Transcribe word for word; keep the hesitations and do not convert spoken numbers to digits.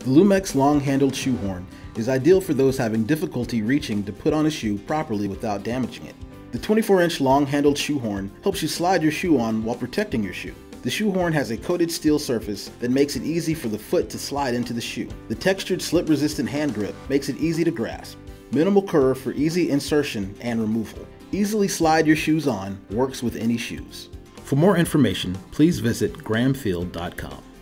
The Lumex long-handled shoe horn is ideal for those having difficulty reaching to put on a shoe properly without damaging it. The twenty-four inch long-handled shoe horn helps you slide your shoe on while protecting your shoe. The shoe horn has a coated steel surface that makes it easy for the foot to slide into the shoe. The textured slip-resistant hand grip makes it easy to grasp. Minimal curve for easy insertion and removal. Easily slide your shoes on, works with any shoes. For more information, please visit graham field dot com.